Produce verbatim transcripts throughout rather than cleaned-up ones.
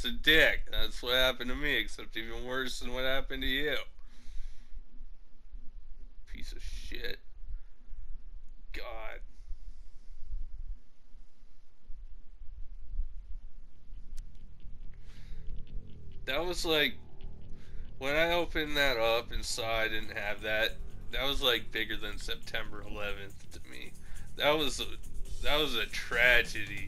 just a dick. That's what happened to me, except even worse than what happened to you. Piece of shit. God. That was like, when I opened that up and saw I didn't have that, that was like bigger than September eleventh to me. That was a, that was a tragedy.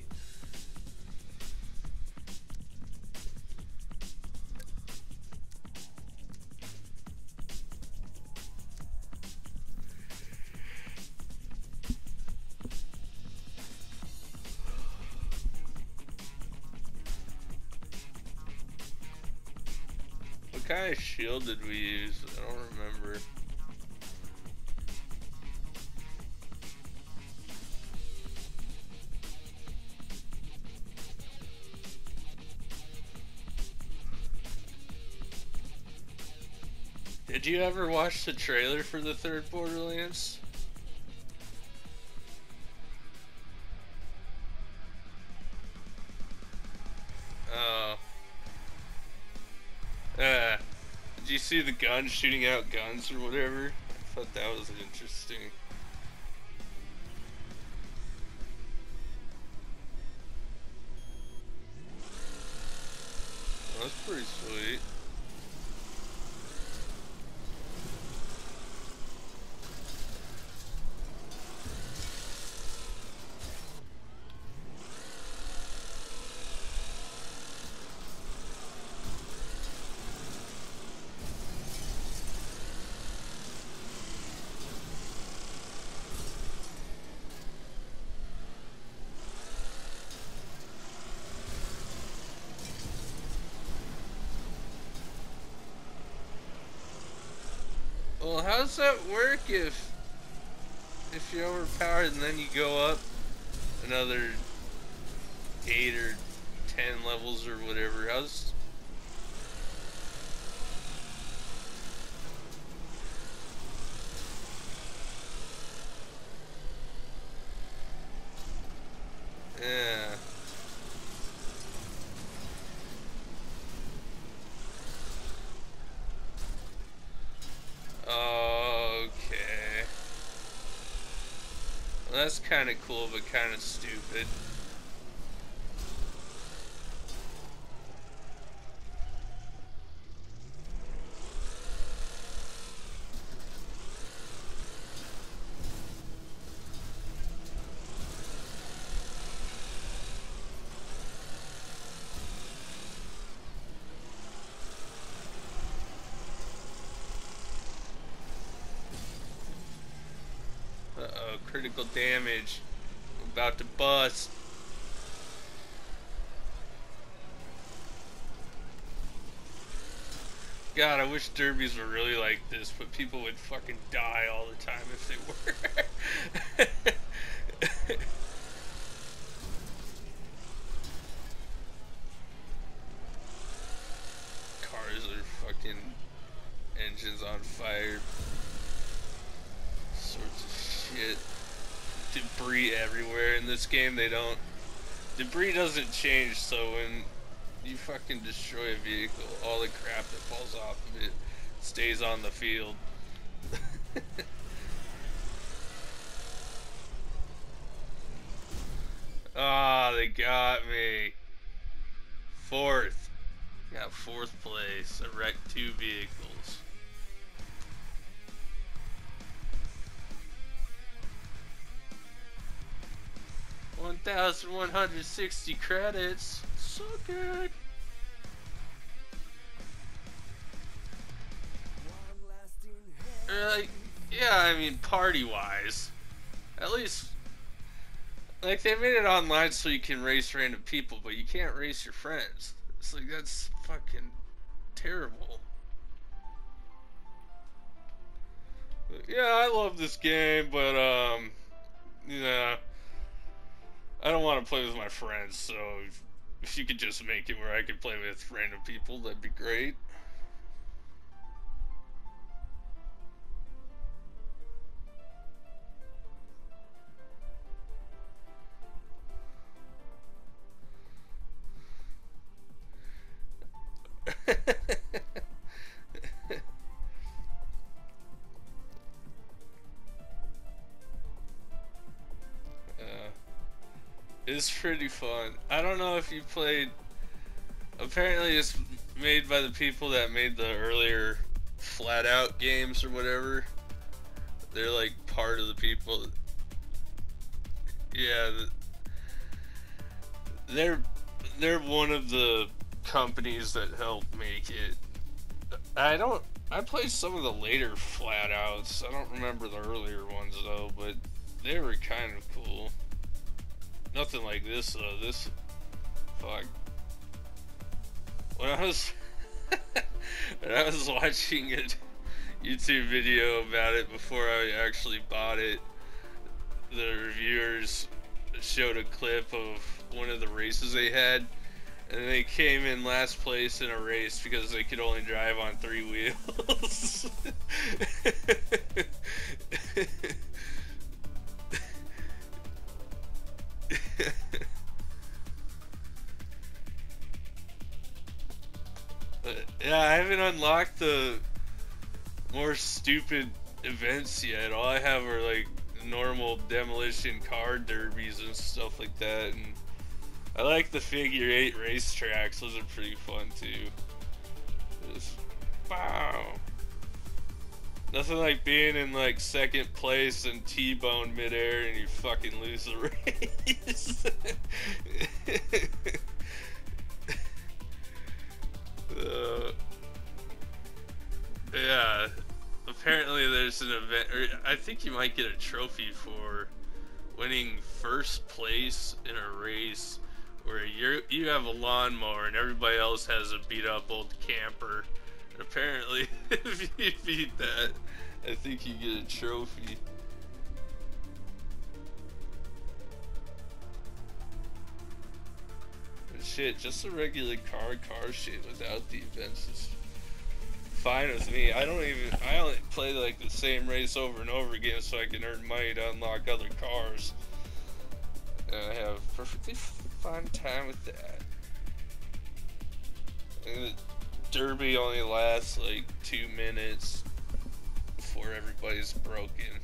What kind of shield did we use? I don't remember. Did you ever watch the trailer for the third Borderlands? Oh. Uh, did you see the gun shooting out guns or whatever? I thought that was interesting. That's pretty sweet. Well, how does that work if if you're overpowered and then you go up another eight or ten levels or whatever? How's yeah? Okay. Well, that's kind of cool, but kind of stupid. Uh-oh, critical damage. I'm about to bust. God, I wish derbies were really like this, but people would fucking die all the time if they were. Cars are fucking engines on fire. Sorts of shit. Debris everywhere. In this game, they don't. Debris doesn't change, so when you fucking destroy a vehicle, all the crap that falls off of it stays on the field. Ah, oh, they got me. Fourth. Got fourth place. I wrecked two vehicles. one thousand one hundred sixty credits. So good. Uh, yeah, I mean, party-wise. At least, like, they made it online so you can race random people, but you can't race your friends. It's like, that's fucking terrible. But yeah, I love this game, but, um, you know, I don't want to play with my friends, so if, if you could just make it where I could play with random people, that'd be great. It's pretty fun. I don't know if you played. Apparently, it's made by the people that made the earlier Flat Out games or whatever. They're like part of the people. Yeah, they're they're one of the companies that helped make it. I don't. I played some of the later Flat Outs. I don't remember the earlier ones though, but they were kind of cool. Nothing like this though. This, fuck. When I was when I was watching a YouTube video about it before I actually bought it, the reviewers showed a clip of one of the races they had, and they came in last place in a race because they could only drive on three wheels. Yeah, I haven't unlocked the more stupid events yet. All I have are like normal demolition car derbies and stuff like that, and I like the figure eight racetracks. Those are pretty fun too. Just, wow. Nothing like being in like second place and T-bone midair and you fucking lose the race. uh, yeah. Apparently there's an event, or I think you might get a trophy for winning first place in a race where you you have a lawnmower and everybody else has a beat up old camper. And apparently, if you beat that, I think you get a trophy. But shit, just a regular car car shit without the events is fine with me. I don't even, I only play like the same race over and over again so I can earn money to unlock other cars. And I have perfectly fun time with that. And the derby only lasts like two minutes before everybody's broken.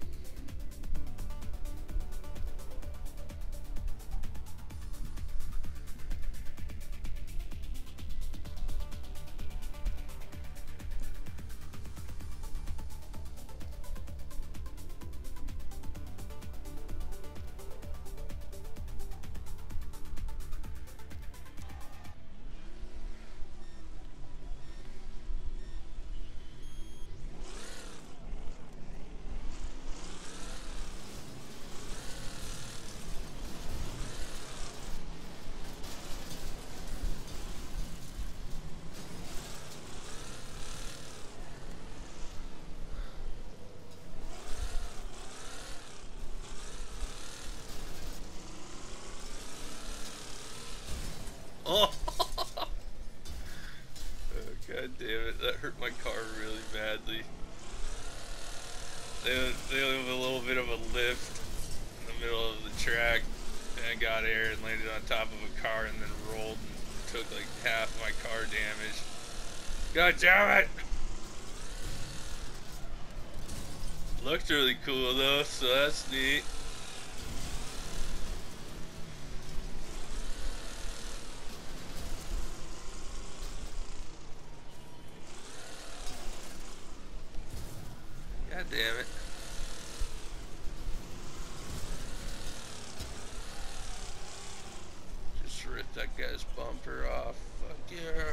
Oh. Oh, god damn it, that hurt my car really badly. They, they have a little bit of a lift in the middle of the track, and I got air and landed on top of a car and then rolled and took like half my car damage. God damn it! Looked really cool though, so that's neat. God damn it. Just ripped that guy's bumper off. Fuck yeah.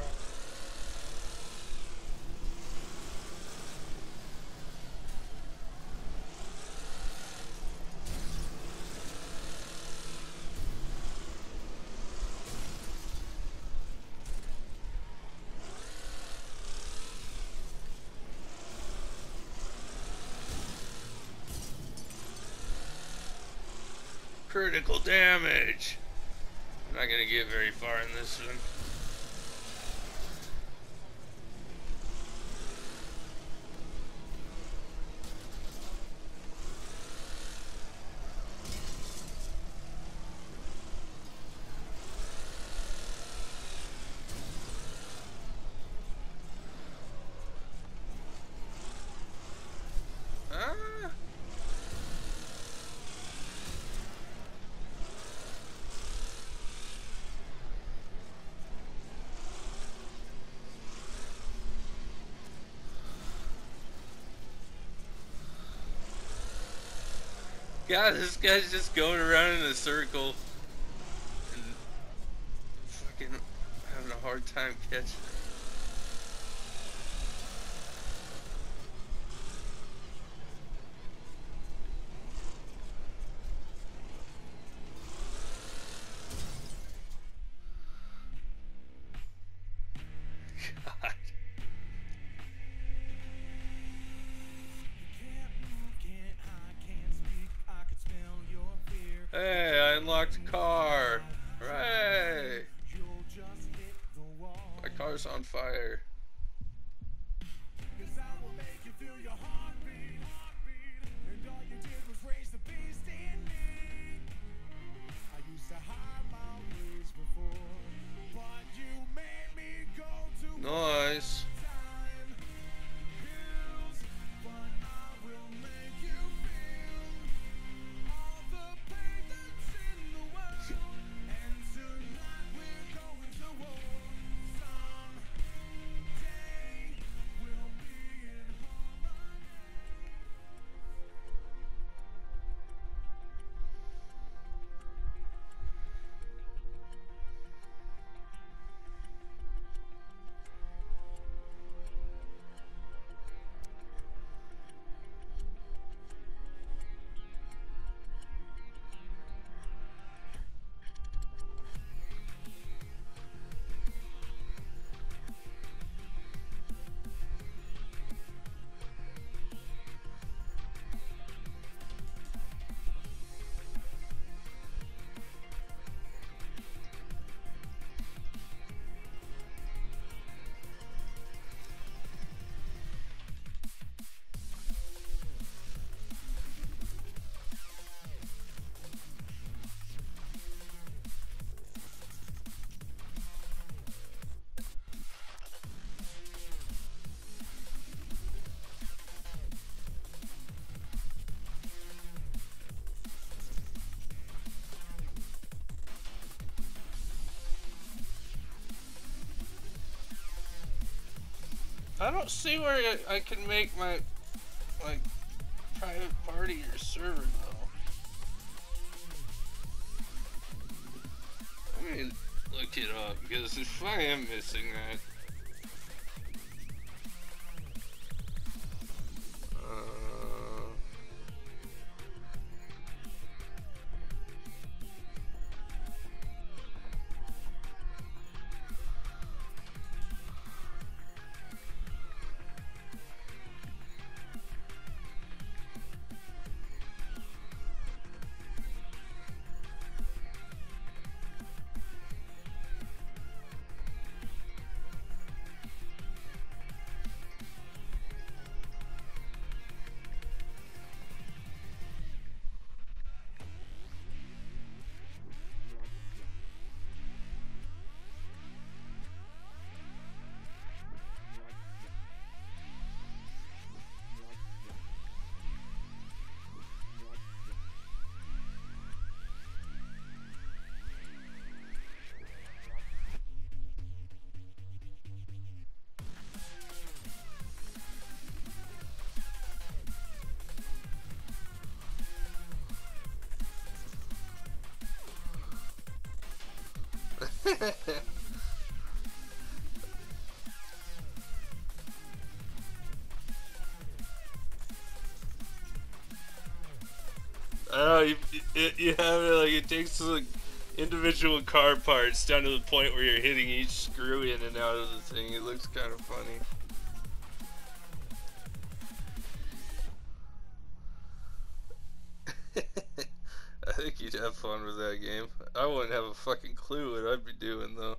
Critical damage. I'm not gonna get very far in this one. God, this guy's just going around in a circle and fucking having a hard time catching it. God. Hey, I unlocked a car. Hooray! My car's on fire. Nice. I don't see where I can make my, like, private party or server though. Let me look it up, because if I am missing that. Uh, I don't know, you, it, you have it like it takes like individual car parts down to the point where you're hitting each screw in and out of the thing. It looks kind of funny. I think you'd have fun with that game. I wouldn't have a fucking clue what I'd be doing though.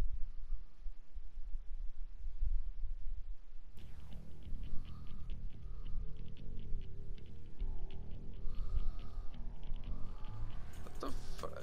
What the fuck?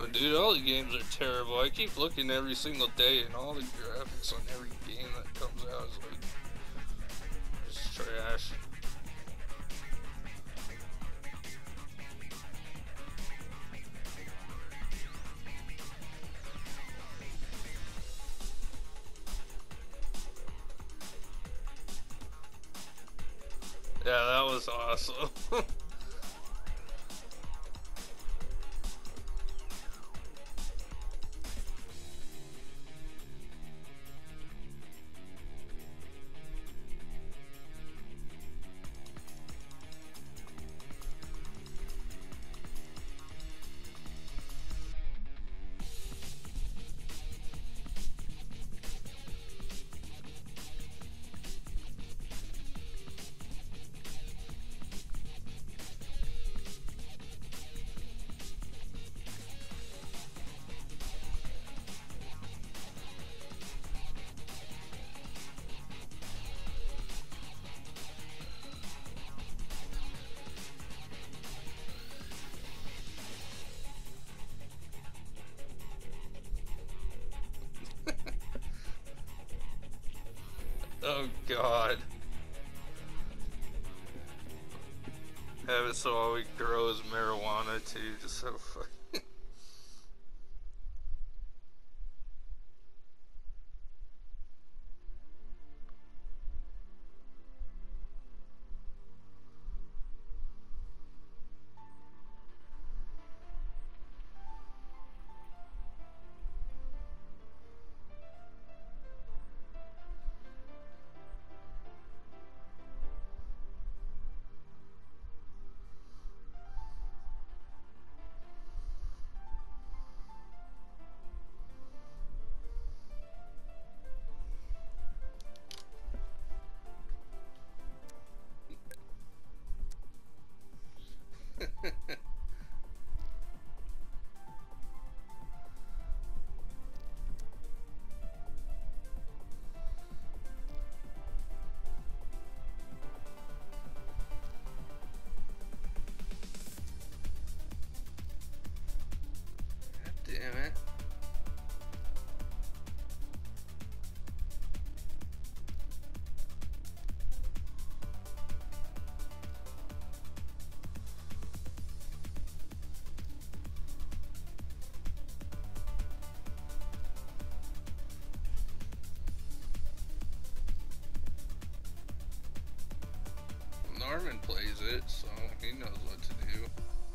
Oh, dude, all the games are terrible. I keep looking every single day, and all the graphics on every game that comes out is like just trash. Yeah, that was awesome. Oh god. Have it so all we grow is marijuana too, just so fucking. Damn it. Norman plays it, so he knows what to do.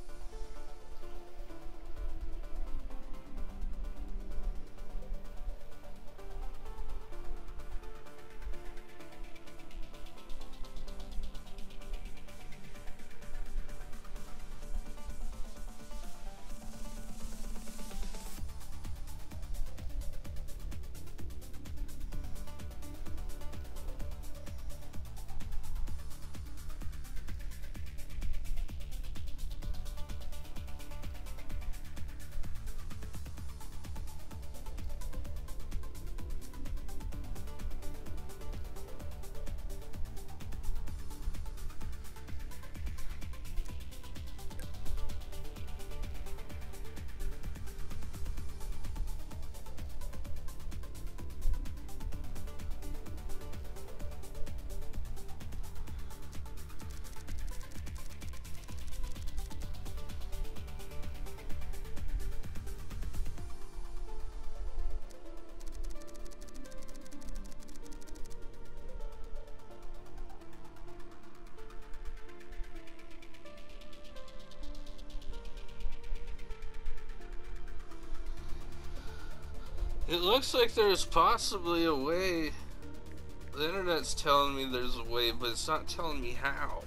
It looks like there's possibly a way. The internet's telling me there's a way, but it's not telling me how.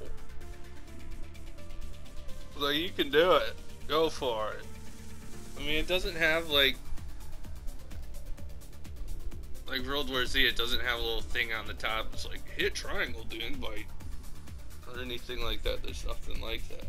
Like, you can do it. Go for it. I mean, it doesn't have, like... Like World War Z, it doesn't have a little thing on the top. It's like, hit triangle to invite. Or anything like that. There's nothing like that.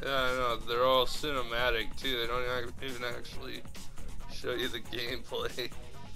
Yeah, I know. They're all cinematic too. They don't ac- even actually show you the gameplay.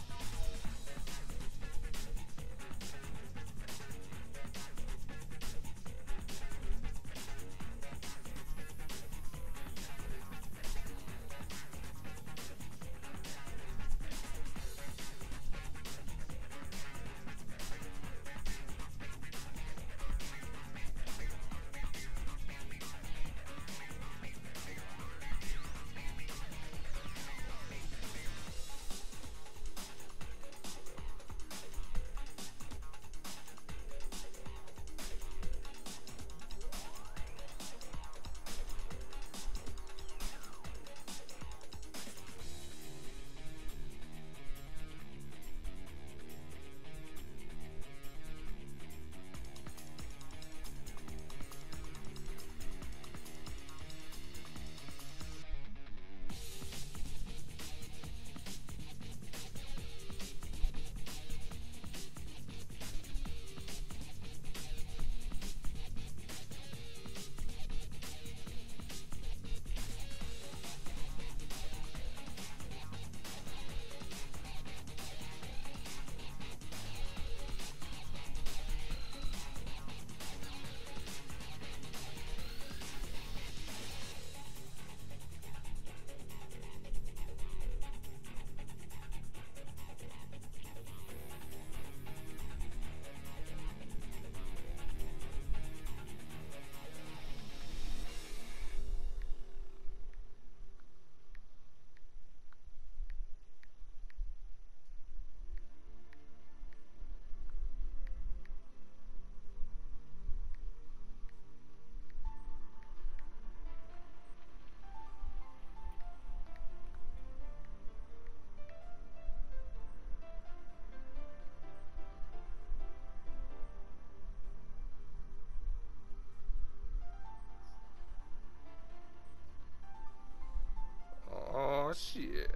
Oh shit.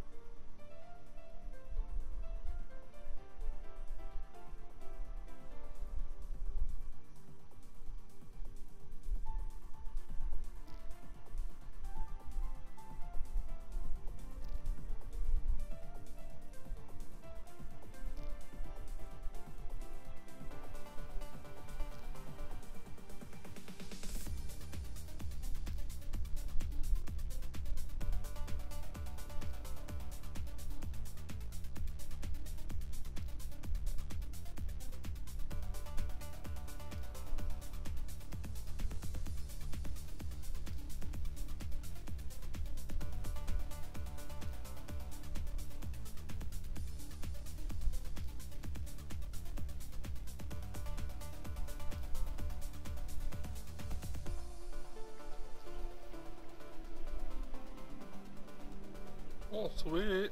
Oh, sweet.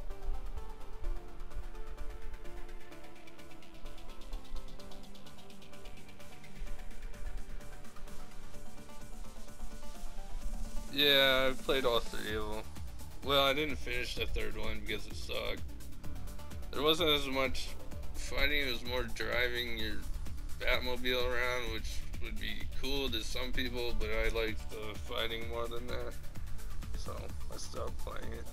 Yeah, I played all three of them. Well, I didn't finish the third one because it sucked. There wasn't as much fighting, it was more driving your Batmobile around, which would be cool to some people, but I liked the fighting more than that. So, I stopped playing it.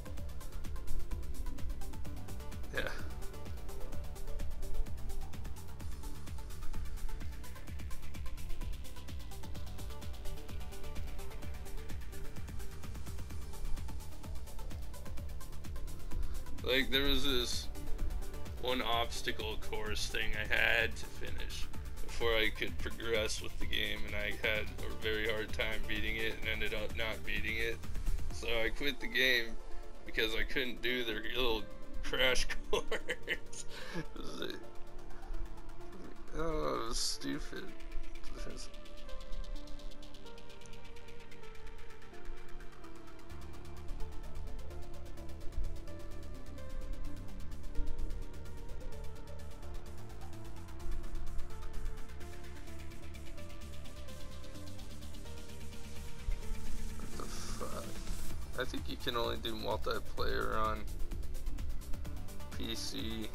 Yeah. Like, there was this one obstacle course thing I had to finish before I could progress with the game, and I had a very hard time beating it and ended up not beating it. So I quit the game because I couldn't do their little crash course. It was, oh, it was stupid. I think you can only do multiplayer on P C.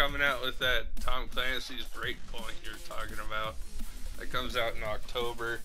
coming out with that Tom Clancy's Breakpoint you're talking about. That comes out in October.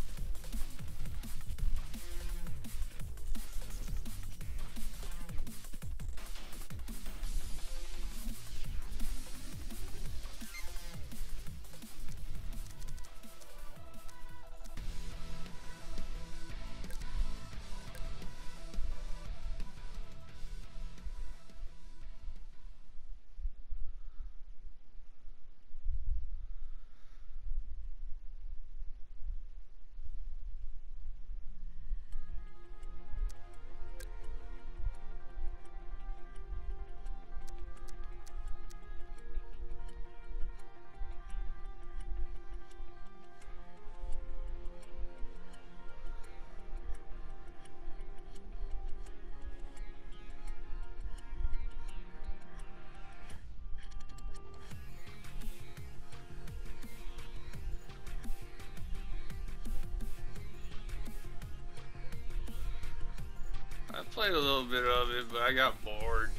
I played a little bit of it, but I got bored.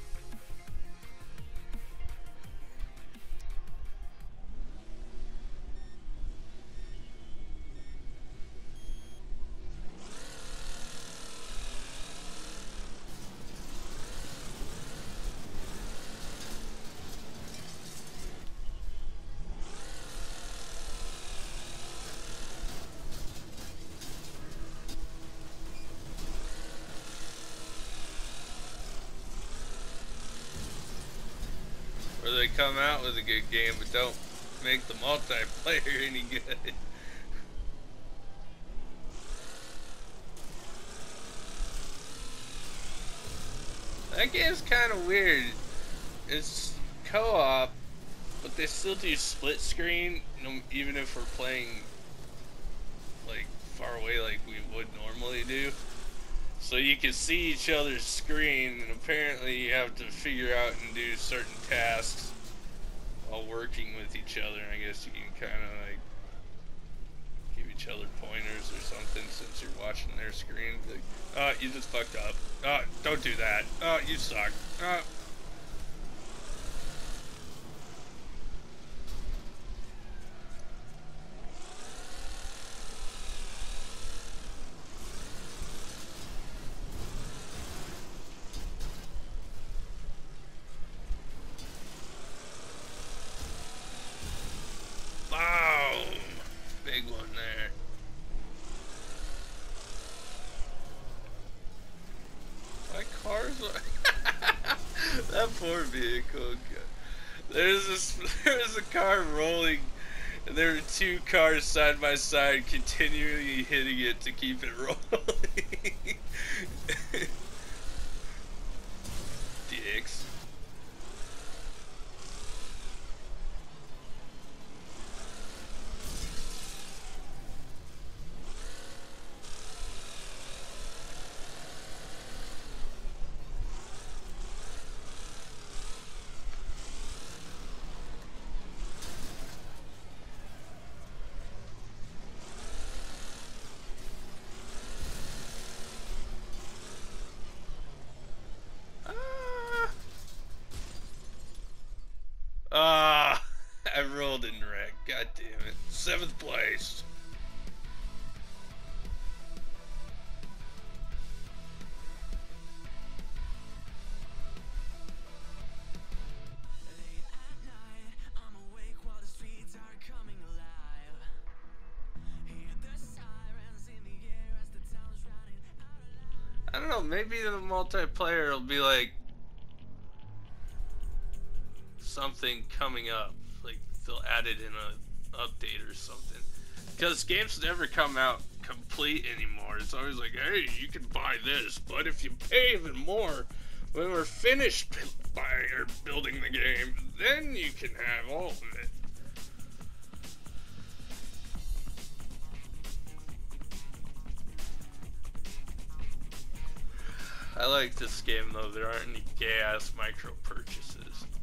Or they come out with a good game but don't make the multiplayer any good. That game's kind of weird. It's co-op, but they still do split screen, even if we're playing like far away like we would normally do. So you can see each other's screen, and apparently you have to figure out and do certain tasks while working with each other. And I guess you can kind of like give each other pointers or something since you're watching their screen. Like, oh, you just fucked up. Oh, don't do that. Oh, you suck. Oh. Big one there. My car's that poor vehicle. There's this. There's a car rolling, and there are two cars side by side, continually hitting it to keep it rolling. Dicks. Ah, I rolled in wreck. God damn it. Seventh place. I don't know, maybe the multiplayer will be like something coming up, like they'll add it in a update or something, because games never come out complete anymore. It's always like, hey, you can buy this, but if you pay even more when we're finished buying or building the game, then you can have all of it. I like this game though, there aren't any gay ass micro purchases.